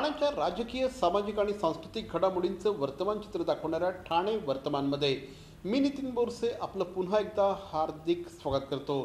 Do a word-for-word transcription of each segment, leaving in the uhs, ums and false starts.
ठाण्याच्या राजकीय, सामाजिक आणि सांस्कृतिक घडामोडींचं वर्तमान चित्र दाखवणाऱ्या ठाणे वर्तमानमध्ये मी नितीन बोरसे आपलं पुन्हा एकदा हार्दिक स्वागत करतो।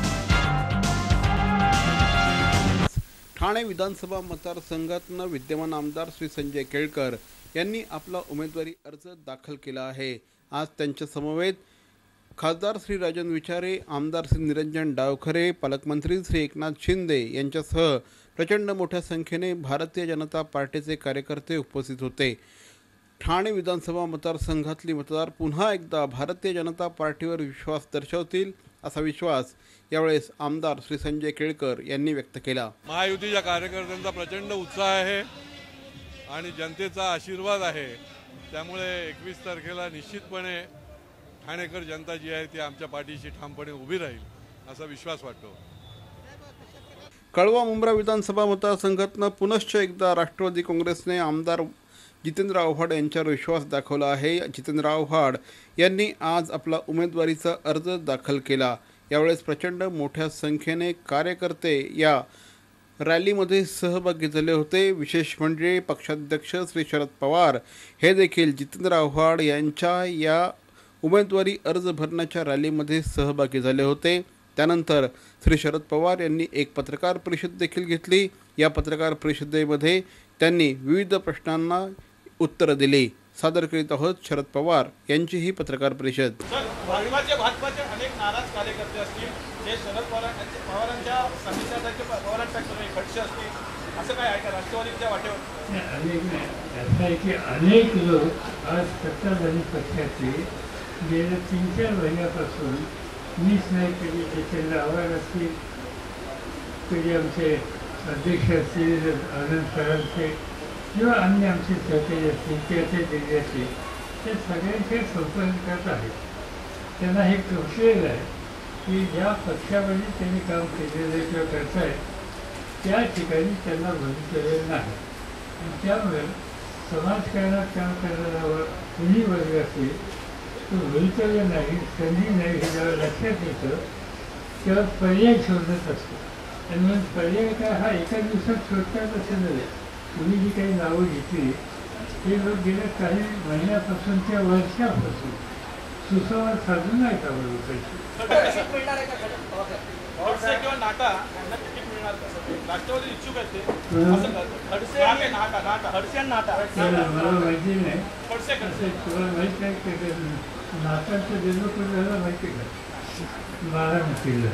ठाणे विधानसभा मतदारसंघातून विद्यमान आमदार श्री संजय केळकर यांनी आपला उमेदवारी अर्ज दाखल केला आहे। आज त्यांच्या समवेत खासदार श्री राजन विचारे, आमदार श्री निरंजन डावखरे, पालकमंत्री श्री एकनाथ शिंदे यांच्यासह प्रचंड मोठ्या संख्येने भारतीय जनता पार्टीचे कार्यकर्ते उपस्थित होते। ठाणे विधानसभा मतदारसंघातली मतदार पुन्हा एकदा भारतीय जनता पार्टीवर विश्वास दर्शवतील असा विश्वास यावेळेस आमदार श्री संजय केळकर यांनी व्यक्त केला। महायुतीच्या कार्यकर्त्यांचा प्रचंड उत्साह आहे आणि जनतेचा आशीर्वाद आहे, त्यामुळे एकवीस तारखेला निश्चितपणे ठाणेकर जनता जी आहे ती आमच्या पाठीशी ठामपणे उभी राहील असा विश्वास वाटतो। कळवा मुंब्रा विधानसभा मतदारसंघातून पुनश्च एकदा राष्ट्रवादी काँग्रेसने आमदार जितेंद्र आव्हाड यांच्यावर विश्वास दाखवला आहे। जितेंद्र आव्हाड यांनी आज आपला उमेदवारीचा अर्ज दाखल केला। यावेळेस प्रचंड मोठ्या संख्येने कार्यकर्ते या रॅलीमध्ये सहभागी झाले होते। विशेष म्हणजे पक्षाध्यक्ष श्री शरद पवार हे देखील जितेंद्र आव्हाड यांच्या या उमेदवारी अर्ज भरण्याच्या रॅलीमध्ये सहभागी झाले होते। त्यानंतर श्री शरद पवार यांनी एक पत्रकार परिषद देखील घेतली। या पत्रकार परिषदेमध्ये त्यांनी विविध प्रश्नांना उत्तरं दिली। सादर करीत आहोत शरद पवार यांची ही पत्रकार परिषद। भाजपाचे भाजपाचे अनेक नाराज कार्यकर्ते असतील जे शरद पवारांच्या समितीचे पवारांच्या खडसे असतील, असं काय आहे का राष्ट्रवादीच्या वाटेवर? अनेक असं आहे की अनेक लोक आज सत्ताधारी पक्षाचे गेल्या तीन चार महिन्यापासून मीच नाही कधी जितेंद्र आव्हाड असतील, कधी आमचे अध्यक्ष असतील आनंद सरांचे किंवा अन्य आमचे सहकारी असतील किंवा ते जिल्ह्याचे, ते सगळ्यांच्या संपर्कात आहेत। त्यांना हे कौशल्य आहे की ज्या पक्षामध्ये त्यांनी काम केलेलं आहे किंवा करत आहेत त्या ठिकाणी त्यांना भवितव्य नाही, आणि त्यामुळे समाजकारणात काम करणारा कुणी वर्ग असेल तो भवितव्य नाही, संधी नाही हे जेव्हा लक्षात येतं तेव्हा पर्याय शोधत असतो। आणि म्हणून पर्याय काय हा एका दिवसात शोधतात असं नव्हे। तुम्ही जी काही नावं घेतली ते लोक गेल्या काही महिन्यापासूनच्या वर्षापासून सुसंवाद साधून नाही का लोकांशी। मला माहिती नाही, तुला माहीत नाही नातांचा जन्म कुठे झाला माहिती का? बारामतीला।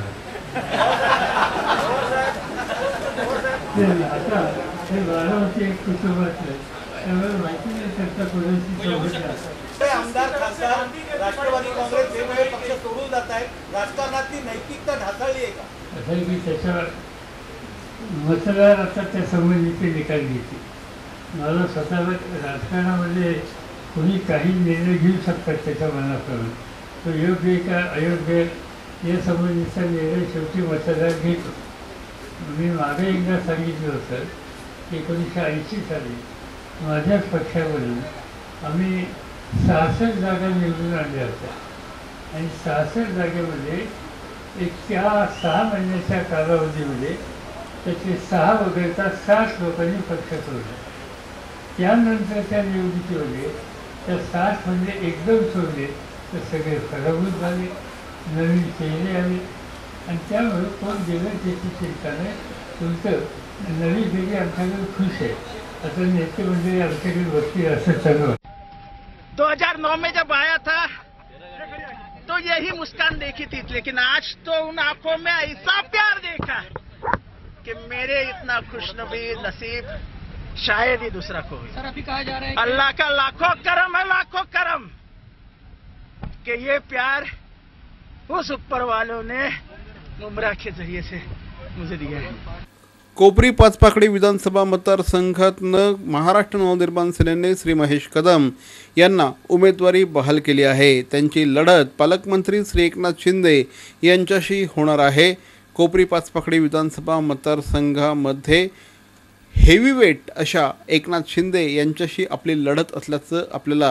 ते नाता हे बारामती एक कुटुंबातलं, त्यामुळे माहिती नाही त्यांचा कोणाशी सोबत। आमदार खासदार राष्ट्रवादी काँग्रेस वेगवेगळे पक्ष सोडून जात आहेत, राजकारणातली नैतिकता ढासळली आहे का? असं आहे की त्याच्यावर मतदार आता त्या संबंधीचे निकाल घेतील। मला स्वतःला राजकारणामध्ये कोणी काही निर्णय घेऊ शकतात त्याच्या मनाप्रमाणे, तो योग्य का अयोग्य या संबंधीचा निर्णय शेवटी मतदार घेतो। मी मागे एकदा सांगितलं होतं की एकोणीसशे ऐंशी साली माझ्याच पक्षावरून आम्ही सहासष्ट जागा निवडून आणल्या होत्या, आणि सहासष्ट जागेमध्ये एक त्या सहा महिन्याच्या कालावधीमध्ये त्याचे सहा वगळता साठ लोकांनी पक्ष सोडला। त्यानंतरच्या निवडणुकीमध्ये त्या साठमध्ये एकदम सोडले तर सगळे पराभूत झाले, नवीन चेहरे आले, आणि त्यामुळे कोण गेलं त्याची चिंता नाही, तुमचं नवी पिढी आमच्याकडे खुश आहे, असं नेते मंडळी आमच्याकडे बसतील असं चालू आहे। दो हजार नौ में जब आया था तो यही मुस्कान देखी थी, लेकिन आज तो उन आंखों में ऐसा प्यार देखा कि मेरे इतना खुशनसीब नसीब शायद ही दूसरा कोई। सर अभी कहा जा रहा है अल्लाह का लाखों करम है, लाखों करम कि ये प्यार उस ऊपर वालों ने मुमरा के जरिए से मुझे दिया है। कोपरी पाचपाखडी विधानसभा मतदारसंघातनं महाराष्ट्र नवनिर्माण सेनेने श्री महेश कदम यांना उमेदवारी बहाल केली आहे। त्यांची लढत पालकमंत्री श्री एकनाथ शिंदे यांच्याशी होणार आहे। कोपरी पाचपाखडी विधानसभा मतदारसंघामध्ये हेवीवेट अशा एकनाथ शिंदे यांच्याशी आपली लढत असल्याचं आपल्याला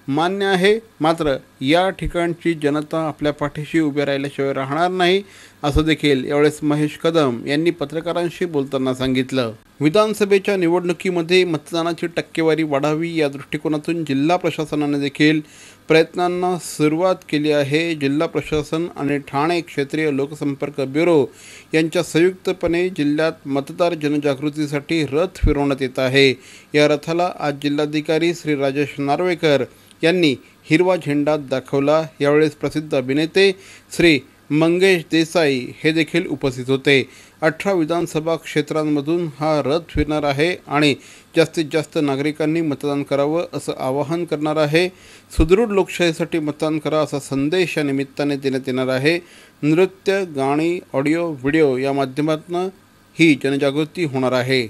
मान्य आहे, मात्र या ठिकाणची जनता आपल्या पाठीशी उभे राहिल्याशिवाय राहणार नाही असं देखील यावेळेस महेश कदम यांनी पत्रकारांशी बोलताना सांगितलं. विधानसभेच्या निवडणुकीमध्ये मतदानाची टक्केवारी वाढावी या दृष्टिकोनातून जिल्हा प्रशासनाने देखील प्रयत्नांना सुरुवात केली आहे. जिल्हा प्रशासन आणि ठाणे क्षेत्रीय लोकसंपर्क ब्युरो यांच्या संयुक्तपणे जिल्ह्यात मतदार जनजागृतीसाठी रथ फिरवण्यात येत आहे. या रथाला आज जिल्हाधिकारी श्री राजेश नार्वेकर यांनी हिरवा झेंडा दाखवला. यावेळेस प्रसिद्ध अभिनेते श्री मंगेश देसाई हे देखील उपस्थित होते. अठरा विधानसभा क्षेत्रांमधून हा रथ फिरणार आहे आणि जास्तीत जास्त नागरिकांनी मतदान करावं असं आवाहन करणार आहे. सुदृढ लोकशाहीसाठी मतदान करा असा संदेश या निमित्ताने देण्यात येणार आहे. नृत्य, गाणी, ऑडिओ, व्हिडिओ या माध्यमातून ही जनजागृती होणार आहे.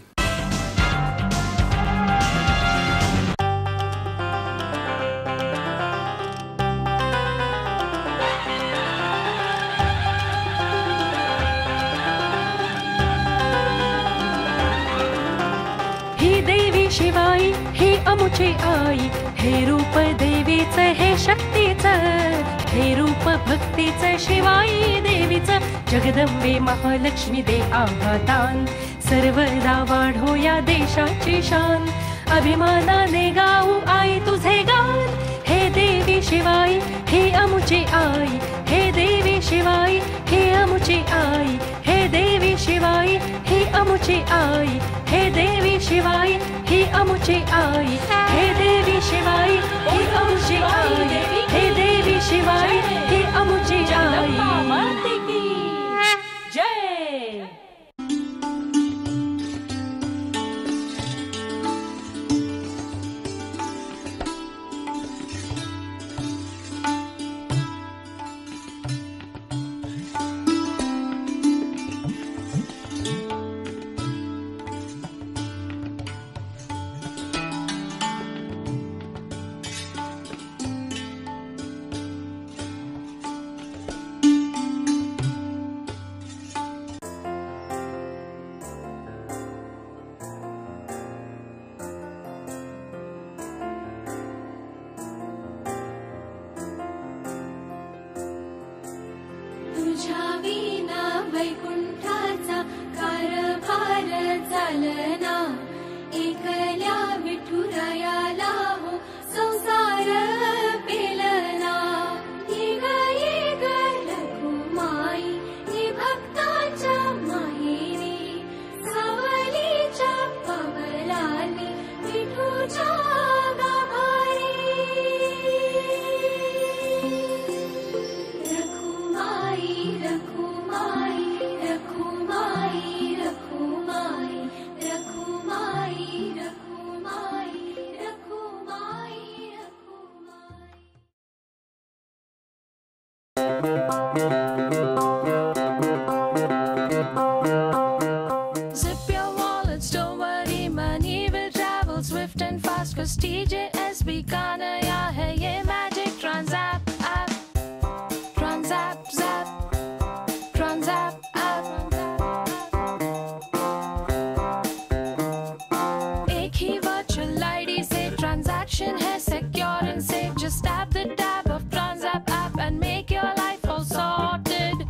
शिवाई हे अमुचे आई, हे रूप देवीचं हे शक्तीचं, हे रूप भक्तीचं शिवाई देवीचं. जगदंबे महालक्ष्मी दे आभादान, सर्वदा वाढो या देशाची शान. अभिमानाने गाऊ आई तुझे गान, हे देवी शिवाई हे अमुचे आई, हे देवी शिवाई हे अमुचे आई, हे देवी शिवाई हे अमुचे आई, हे देवी शिवाई हे अमुचे आई, हे देवी शिवाई हे अमुचे आई, हे देवी शिवाई हे अमुचे आई. माते की जय. तुझ्या विना वैकुंठाचा कारभार चालना, एकल्या विठुरायाला हो संसार पेलना. ये ग ये ग रघुमाई हे भक्ताच्या माहेरी, सावलीच्या पवलाने विठूच्या Zip your wallets, don't worry, money will travel swift and fast. Cause T J S B का नया है ये magic Transapp app. Transapp zap, Transapp app. एक ही virtual I D say transaction है secure and safe. Just tap the tab of Transapp app and make your life all sorted.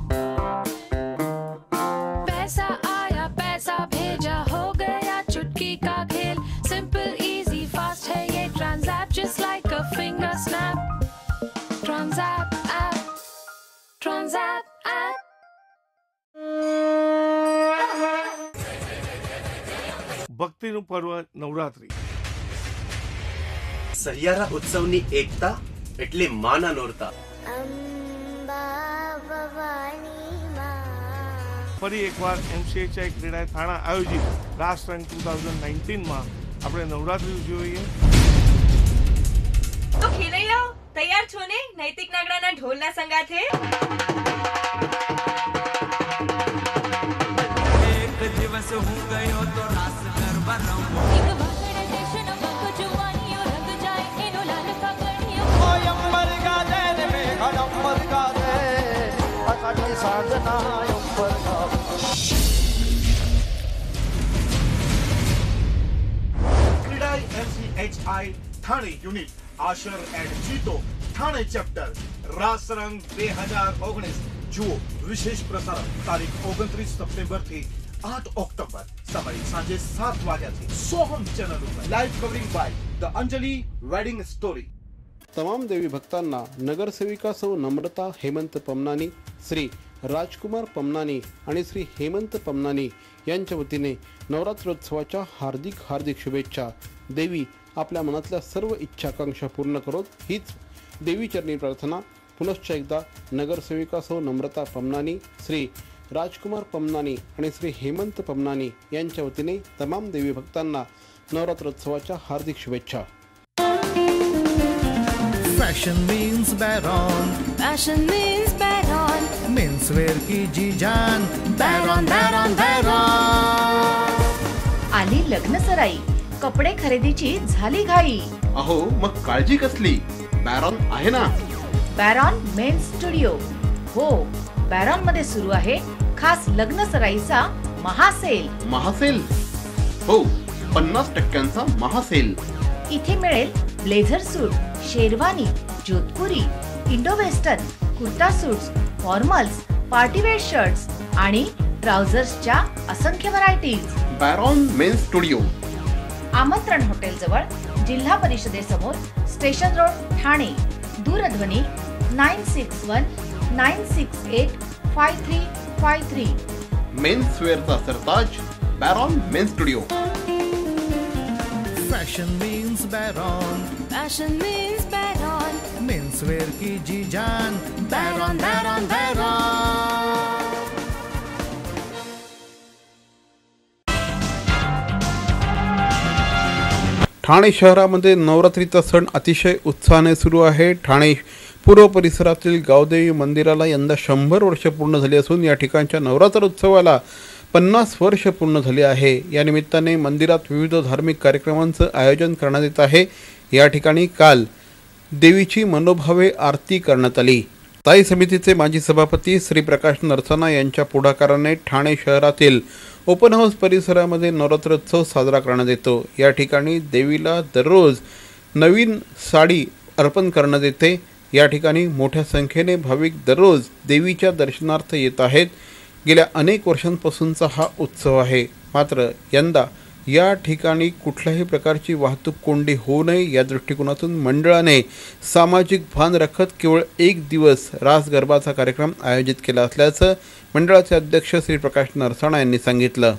पैसा आया पैसा भेजा हो गया चुटकी का खेल. Simple, easy, fast है ये Transapp, just like a finger snap. Transapp app, Transapp app. ભક્તિનું પર્વ નવરાત્રી. સહિયારા ઉત્સવની એકતા એટલે માના નોરતા. ફરી એકવાર એમસીએચઆઈ ક્રીડા થાણા આયોજિત રાસ રંગ ટુ થાઉઝન્ડ નાઇન્ટીન માં આપણે નવરાત્રી ઉજવીએ. તો ખેલૈયાઓ તૈયાર છો ને નૈતિક નાગડાના ઢોલના સંગાથે? એક દિવસ હું ગયો તો રાસ ગરબા રમવો. એક વાગડે દેશનો બકો જુવાનીઓ રંગ જાય એનો લાલ કાગળિયો. ઓય અંબર ગાજે ને મેઘ અંબર ગાજે અકાટી સાધના અંબર ગાજે. CREDAI MC H I Thane unit Ashar and JITO Thane chapter Raasrang બે હજાર ઓગણીસ જુઓ વિશેષ પ્રસારણ તારીખ ઓગણત્રીસ સપ્ટેમ્બર થી આઠ ઓક્ટોબર સવારે સાંજે સાત વાગ્યાથી સોહમ ચેનલ ઉપર live covering by the Anjali wedding story. तमाम देवी भक्तांना नगरसेविका सौ नम्रता हेमंत पमनानी, श्री राजकुमार पमनानी आणि श्री हेमंत पमनानी यांच्या वतीने नवरात्रोत्सवाच्या हार्दिक हार्दिक शुभेच्छा. देवी आपल्या मनातल्या सर्व इच्छाकांक्षा पूर्ण करोत हीच देवीचरणी प्रार्थना. पुनश्च एकदा नगरसेविका सौ नम्रता पमनानी, श्री राजकुमार पमनानी आणि श्री हेमंत पमनानी यांच्या वतीने तमाम देवी भक्तांना नवरात्रोत्सवाच्या हार्दिक शुभेच्छा. Fashion means Baron, fashion means Baron, menswear की जी जान, बैरॉन बैरॉन बैरॉन. आली लग्न सराई, कपडे खरेदीची झाली घाई. अहो मग काळजी कसली, बॅरॉन आहे ना. Baron men's studio. हो, बॅरॉन मध्ये सुरू आहे खास लग्न सराईचा महासेल. महासेल? हो, पन्नास टक्क्यांचा महासेल. इथे मिळेल blazer suit, sherwani, Jodhpuri, Indo western, kurta suits, formals, partywear shirts आणि ट्राउझर्सच्या असंख्य varieties. Baron men's studio, Amantran hotel जवळ, जिल्हा परिषदेसमोर, स्टेशन रोड, ठाणे. दूरध्वनी nine six one nine six eight five three five three. Men's वेअरचा सरताज Baron men's studio. Fashion means Baron, fashion means Baron, menswear की जी जान, बैरॉन बैरॉन बैरॉन. ठाणे शहरामध्ये नवरात्रीचा सण अतिशय उत्साहाने सुरू आहे. ठाणे पूर्व परिसरातील गावदेवी मंदिराला यंदा शंभर वर्ष पूर्ण झाली असून या ठिकाणच्या नवरात्रोत्सवाला पन्नास वर्ष पूर्ण झाले आहे. या निमित्ताने मंदिरात विविध धार्मिक कार्यक्रमांचं आयोजन करण्यात येत आहे. या ठिकाणी काल देवीची मनोभावे आरती करण्यात आली. स्थायी समितीचे माजी सभापती श्री प्रकाश नरसाना यांच्या पुढाकाराने ठाणे शहरातील ओपन हाऊस परिसरामध्ये नवरात्रोत्सव साजरा करण्यात येतो. या ठिकाणी देवीला दररोज नवीन साडी अर्पण करण्यात येते. या ठिकाणी मोठ्या संख्येने भाविक दररोज देवीच्या दर्शनार्थ येत आहेत. गेल्या अनेक वर्षांपासूनचा हा उत्सव आहे. मात्र यंदा या ठिकाणी कुठल्याही प्रकारची वाहतूक कोंडी होऊ नये या दृष्टिकोनातून मंडळाने सामाजिक भान राखत केवळ एक दिवस रास गरबाचा कार्यक्रम आयोजित केला असल्याचं मंडळाचे अध्यक्ष श्री प्रकाश नरसाणा यांनी सांगितलं.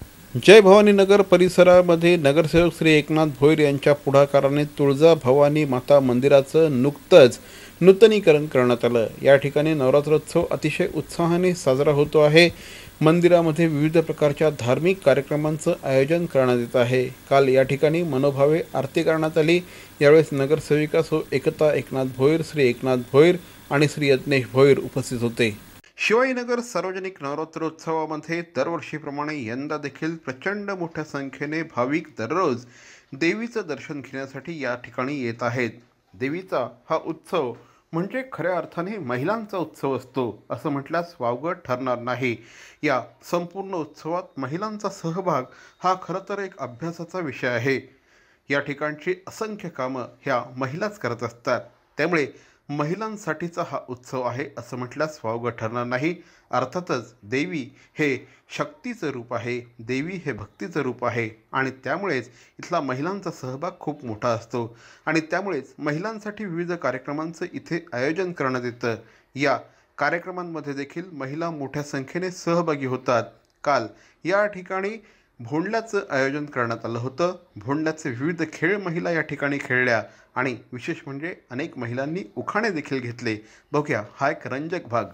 जय भवानी नगर परिसरामध्ये नगरसेवक श्री एकनाथ भोईर यांच्या पुढाकाराने तुळजा भवानी माता मंदिराचं नुकतंच नूतनीकरण करण्यात आलं. या ठिकाणी नवरात्रोत्सव अतिशय उत्साहाने साजरा होतो आहे. मंदिरामध्ये विविध प्रकारच्या धार्मिक कार्यक्रमांचं आयोजन करण्यात येत आहे. काल या ठिकाणी मनोभावे आरती करण्यात आली. यावेळेस नगरसेविका सौ एकता एकनाथ भोईर, श्री एकनाथ भोईर आणि श्री यज्ञेश भोईर उपस्थित होते. शिवाजीनगर सार्वजनिक नवरात्रोत्सवामध्ये दरवर्षीप्रमाणे यंदा देखील प्रचंड मोठ्या संख्येने भाविक दररोज देवीचं दर्शन घेण्यासाठी या ठिकाणी येत आहेत. देवीचा हा उत्सव म्हणजे खऱ्या अर्थाने महिलांचा उत्सव असतो असं म्हटल्यास वावगं ठरणार नाही. या संपूर्ण उत्सवात महिलांचा सहभाग हा खरं तर एक अभ्यासाचा विषय आहे. या ठिकाणची असंख्य कामं ह्या महिलाच करत असतात. त्यामुळे महिलांसाठीचा हा उत्सव आहे असं म्हटल्यास वावगं ठरणार नाही. अर्थातच देवी हे शक्तीचं रूप आहे, देवी हे भक्तीचं रूप आहे आणि त्यामुळेच इथला महिलांचा सहभाग खूप मोठा असतो आणि त्यामुळेच महिलांसाठी विविध कार्यक्रमांचं इथे आयोजन करण्यात येतं. या कार्यक्रमांमध्ये देखील महिला मोठ्या संख्येने सहभागी होतात. काल या ठिकाणी भोंडल्याचं आयोजन करण्यात आलं होतं. भोंडल्याचे विविध खेळ महिला या ठिकाणी खेळल्या आणि विशेष म्हणजे अनेक महिलांनी उखाणे देखील घेतले. बघूया हा एक रंजक भाग.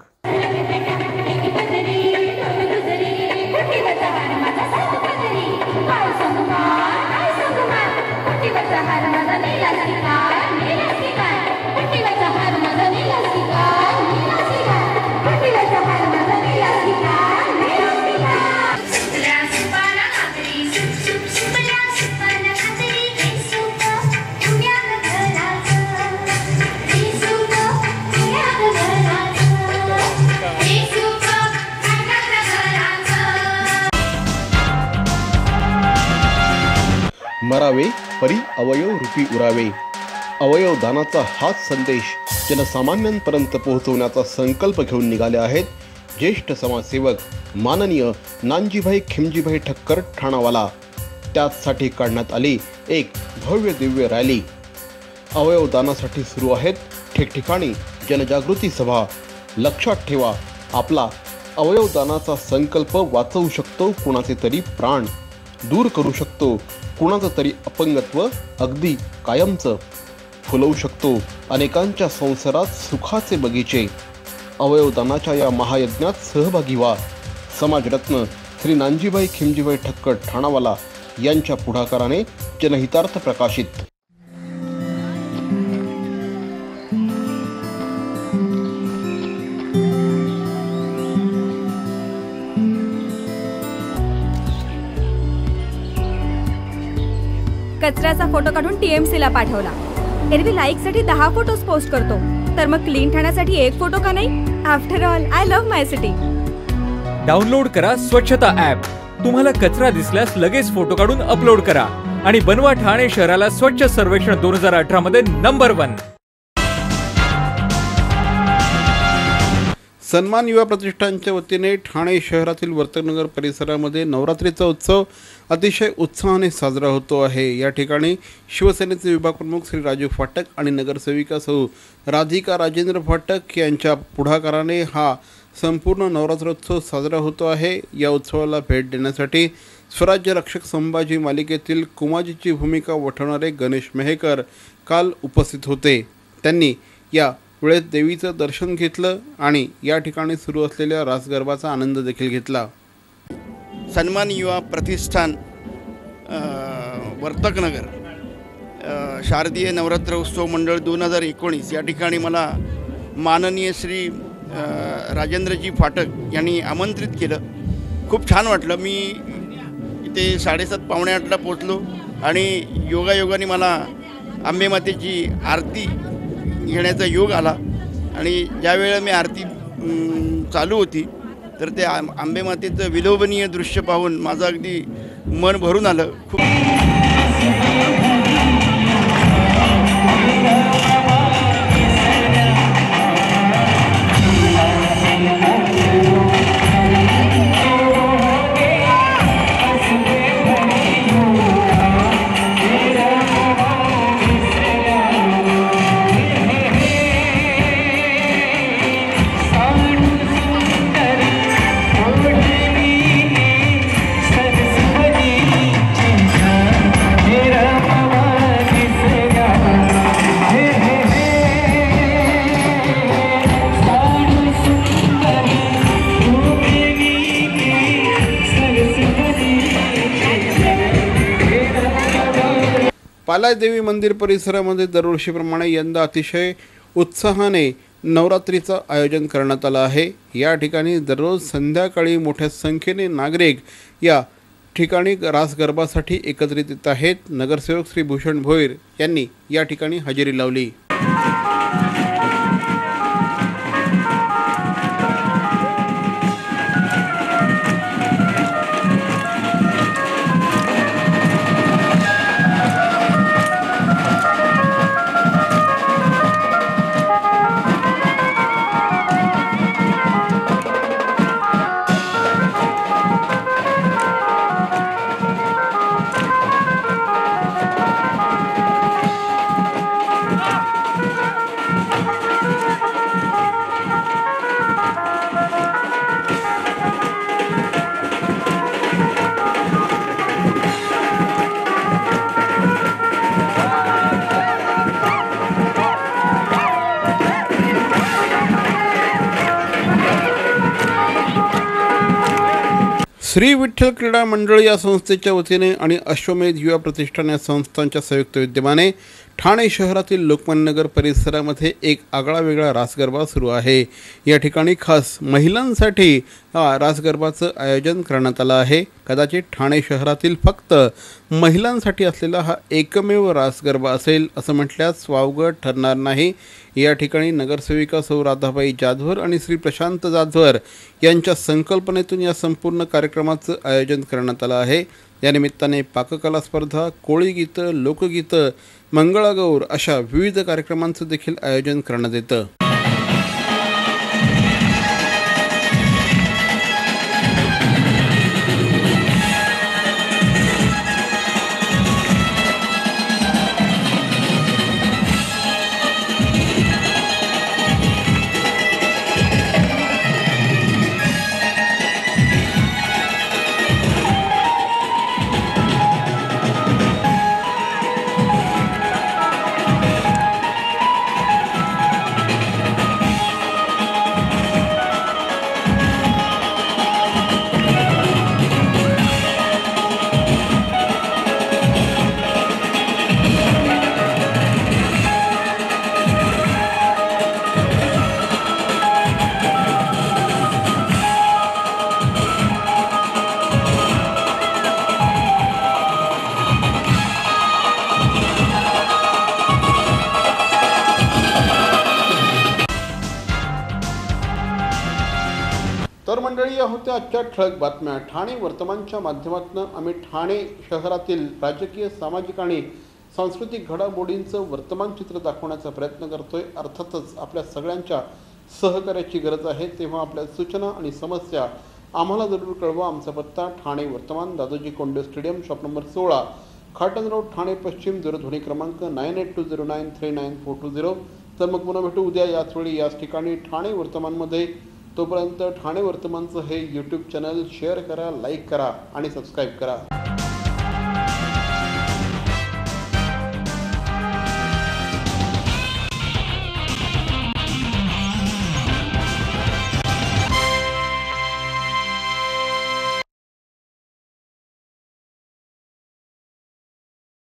मरावे परी अवयव रूपी उरावे. अवयव दानाचा हाच संदेश जनसामान्यांपर्यंत पोहोचवण्याचा संकल्प घेऊन निघाले आहेत ज्येष्ठ समाजसेवक माननीय नानजीभाई खिमजीभाई ठक्कर ठाणावाला. त्याचसाठी काढण्यात आली एक भव्य दिव्य रॅली. अवयव दानासाठी सुरू आहेत ठिकठिकाणी जनजागृती सभा. लक्षात ठेवा, आपला अवयव दानाचा संकल्प वाचवू शकतो कुणाचे तरी प्राण, दूर करू शकतो कुणाचं तरी अपंगत्व अगदी कायमचं, फुलवू शकतो अनेकांच्या संसारात सुखाचे बगीचे. अवयवदानाच्या या महायज्ञात सहभागी व्हा. समाजरत्न श्री नानजीभाई खिमजीभाई ठक्कर ठाणावाला यांच्या पुढाकाराने जनहितार्थ प्रकाशित. कचऱ्याचा फोटो काढून टीएमसी ला पाठवला. एरवी लाईक साठी दहा फोटोज पोस्ट करतो, तर मग क्लीन ठाण्यासाठी एक फोटो का नाही? After all I love my city. Download करा स्वच्छता ॲप. तुम्हाला कचरा दिसल्यास लगेच फोटो काढून अपलोड करा आणि बनवा ठाणे शहराला स्वच्छ सर्वेक्षण दोन हजार अठरा मध्ये नंबर वन. सन्मान युवा प्रतिष्ठानच्या वतीने ठाणे शहरातील वर्तकनगर परिसरामध्ये नवरात्रीचा उत्सव अतिशय उत्साहाने साजरा होतो आहे. या ठिकाणी शिवसेनेचे विभाग प्रमुख श्री राजू फाटक आणि नगरसेविका सौ राधिका राजेंद्र फाटक यांच्या पुढाकाराने हा संपूर्ण नवरात्रोत्सव साजरा होतो आहे. या उत्सवाला भेट देण्यासाठी स्वराज्य रक्षक संभाजी मालिकेतील कुमाजीची भूमिका वठवणारे गणेश मेहकर काल उपस्थित होते. त्यांनी या वेळेत देवीचं दर्शन घेतलं आणि या ठिकाणी सुरू असलेल्या रास गरबाचा आनंद देखील घेतला. सन्मान युवा प्रतिष्ठान वर्तकनगर शारदीय नवरात्र उत्सव मंडळ दोन हजार एकोणीस या ठिकाणी मला माननीय श्री राजेंद्रजी फाटक यांनी आमंत्रित केलं. खूप छान वाटलं. मी इथे साडेसात पावणे आठला पोचलो आणि योगायोगाने मला आंबेमातेची आरती घेण्याचा योग आला आणि ज्यावेळेला मी आरती चालू होती तर ते आंबेमातेचं विलोभनीय दृश्य पाहून माझं अगदी मन भरून आलं. खूप पालाय देवी मंदिर परिसरामध्ये दरवर्षीप्रमाणे यंदा अतिशय उत्साहाने नवरात्रीचं आयोजन करण्यात आलं आहे. या ठिकाणी दररोज संध्याकाळी मोठ्या संख्येने नागरिक या ठिकाणी रास गरबासाठी एकत्रित येत आहेत. नगरसेवक श्री भूषण भोईर यांनी या ठिकाणी हजेरी लावली. श्री विठ्ठल क्रीडा मंडळ या संस्थेच्या वतीने आणि अश्वमेध युवा प्रतिष्ठान या संस्थांच्या संयुक्त विद्यमाने ठाणे शहरातील लोकमान्यनगर परिसरामध्ये एक आगळा वेगळा रास गरबा सुरू आहे. या ठिकाणी खास महिलांसाठी हा रास गरबाचं आयोजन करण्यात आलं आहे. कदाचित ठाणे शहरातील फक्त महिलांसाठी असलेला हा एकमेव रास गरबा असेल असं म्हटल्यास वावगं ठरणार नाही. या ठिकाणी नगरसेविका सौ राधाबाई जाधवर आणि श्री प्रशांत जाधवर यांच्या संकल्पनेतून या संपूर्ण कार्यक्रमाचं आयोजन करण्यात आलं आहे. या निमित्ताने पाककला स्पर्धा, कोळी गीतं, लोकगीतं, मंगळागौर अशा विविध कार्यक्रमांचं देखील आयोजन करण्यात येतं. तर मंडळी, या होत्या आजच्या ठळक बातम्या. ठाणे वर्तमानच्या माध्यमातून आम्ही ठाणे शहरातील राजकीय, सामाजिक आणि सांस्कृतिक घडामोडींचं वर्तमान चित्र दाखवण्याचा प्रयत्न करतोय. अर्थातच आपल्या सगळ्यांच्या सहकार्याची गरज आहे, तेव्हा आपल्या सूचना आणि समस्या आम्हाला जरूर कळवा. आमचा पत्ता Thane Vartaman, Dadoji Konde stadium, shop number सोळा, खाटन रोड, ठाणे पश्चिम. दूरध्वनी क्रमांक nine eight two zero nine three nine four two zero. तर मग पुन्हा भेटू उद्या याच वेळी याच ठिकाणी ठाणे वर्तमानमध्ये. तोपर्यंत ठाणे वर्तमानचं हे यूट्यूब चॅनल शेअर करा, लाईक करा आणि सबस्क्राईब करा.